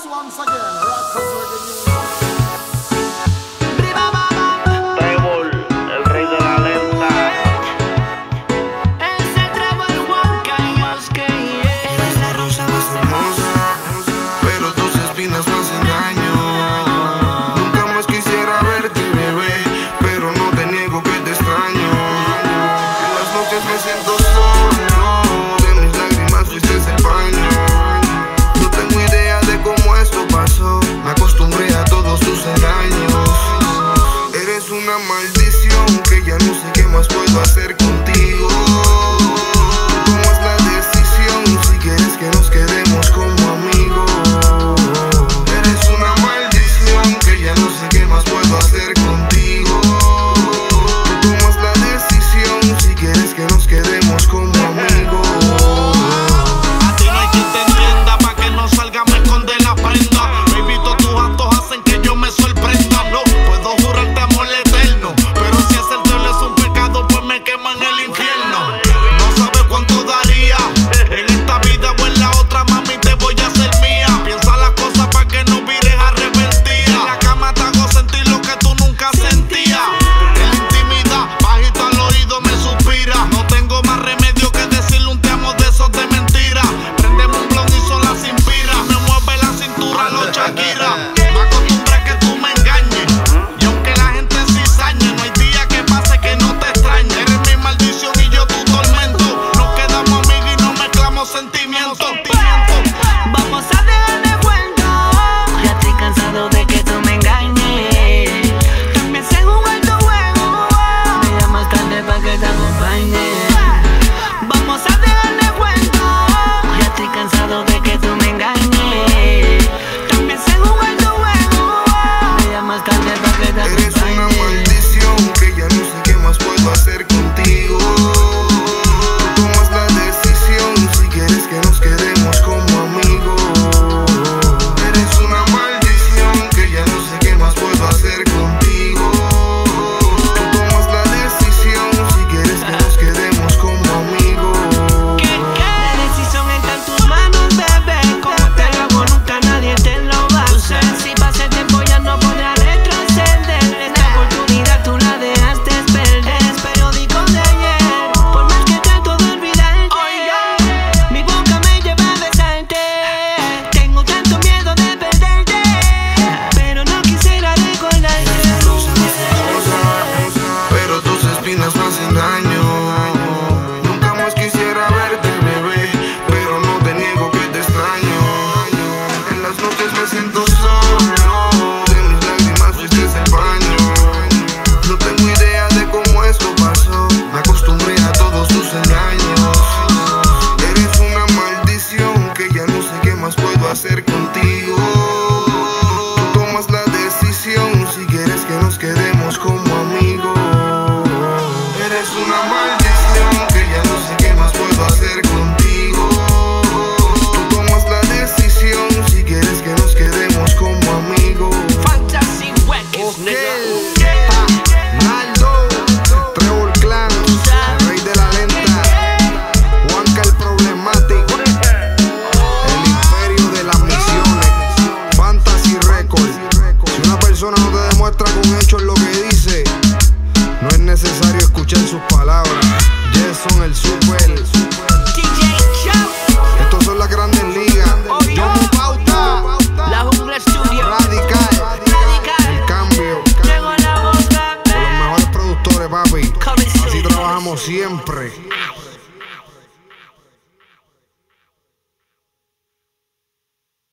once again, Rockers Reggae Music. Trevor, el rey de la lenta. Ese Trevor Wonka y Oscar, eres la rosa más hermosa, pero tus espinas me hacen daño. Nunca más quisiera verte, bebé, pero no te niego que te extraño. En las noches me siento solo, de mis lágrimas fuiste el paño. No tengo idea de cómo esto pasó, me acostumbré a todos tus engaños. Eres una maldición que ya no sé qué más puedo hacer contigo. Tomas la decisión si quieres que nos quedemos como amigos. Eres una maldición que ya no sé qué más puedo hacer contigo. Tomas la decisión si quieres que nos quedemos como amigos. A ti no hay quien te entienda, pa' que no salga me esconde la prenda. Baby, todos tus actos hacen que yo me sorprenda. No puedo jurarte amor eterno, pero si hacértelo es un pecado, pues me quema en el infierno. No sabes cuánto daría en esta vida o en la otra, mami, te voy a hacer mía. Piensa las cosas pa' que no vires arrepentida. En la cama te hago sentir lo que tú nunca sentías. En la intimidad, bajito al oído me suspira. No tengo más remedio que decirle un te amo de esos de mentira. Prendemos un blon y sola se inspira. Me mueve la cintura los Shakira. Me acostumbré a que tú me engañes, y aunque la gente se cizañe, no hay día que pase que no te extrañe. Eres mi maldición y yo tu tormento. Nos quedamos amigos y no mezclamos sentimientos. vamos a dejar de cuento. Ya estoy cansado de que tú me engañes. También sé jugar tu juego. Me llamas tarde pa' que te acompañe. Vamos a dejar de cuento. Ya estoy cansado de que tú me engañes. También sé jugar tu juego. Me llamas tarde pa' que te Eres una acompañe. maldición que ya no sé qué más puedo hacer contigo. Tomas la decisión si quieres que nos quedemos como amigos. Eres una maldición que ya no sé qué más puedo hacer contigo. Tomas la decisión si quieres que nos quedemos como amigos. La decisión está en tus manos, bebé. Como te lo hago, nunca nadie te lo va a hacer. Si pasa el tiempo ya no podrás retroceder. Esta oportunidad tú la dejaste perder. Es periódico de ayer, por más que trato de olvidarte. Mi boca me lleva a besarte. Tengo tanto miedo de perderte, pero no quisiera recordarte. Pero tus espinas me hacen daño. Nunca más quisiera verte, bebé, pero no te niego que te extraño. En las noches me siento solo, de mis lágrimas fuiste el paño. No tengo idea de cómo esto pasó, me acostumbré a todos tus engaños. Eres una maldición que ya no sé qué más puedo hacer contigo. Tú tomas la decisión si quieres que nos quedemos como amigos. Eres una maldición que ya no sé qué más puedo hacer contigo. Tú tomas la decisión si quieres que nos quedemos como amigos. Fantasy Records, Naldo, Trevor Clan, el rey de la lenta, Juanca el problemático, el imperio de las misiones, Fantasy Records. Si una persona no te demuestra con hechos lo que dice, no es necesario escuchar sus palabras. Jason el super. DJ Show, Estos son las grandes ligas. John Pauta, La Jungla Studio, Radical, el cambio. Tengo la boca, Con los mejores productores, papi. Coming soon. Así trabajamos siempre.